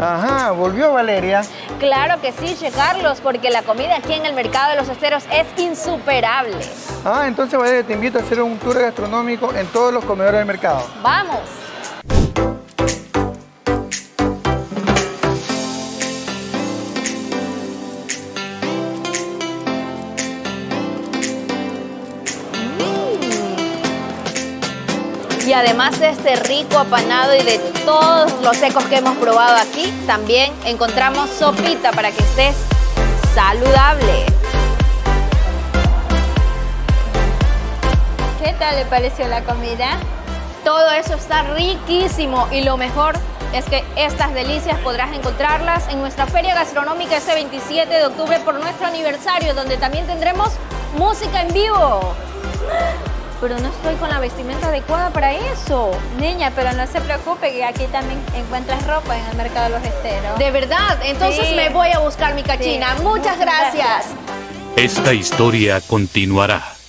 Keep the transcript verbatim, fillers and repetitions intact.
Ajá, ¿volvió Valeria? Claro que sí, Che Carlos, porque la comida aquí en el Mercado de los Esteros es insuperable. Ah, entonces Valeria, te invito a hacer un tour gastronómico en todos los comedores del mercado. ¡Vamos! Y además de este rico apanado y de todos los secos que hemos probado aquí, también encontramos sopita para que estés saludable. ¿Qué tal le pareció la comida? Todo eso está riquísimo y lo mejor es que estas delicias podrás encontrarlas en nuestra feria gastronómica este veintisiete de octubre por nuestro aniversario, donde también tendremos música en vivo. Pero no estoy con la vestimenta adecuada para eso. Niña, pero no se preocupe que aquí también encuentras ropa en el Mercado de los Esteros. ¿De verdad? Entonces sí. Me voy a buscar mi cachina. Sí. Muchas gracias. Esta historia continuará.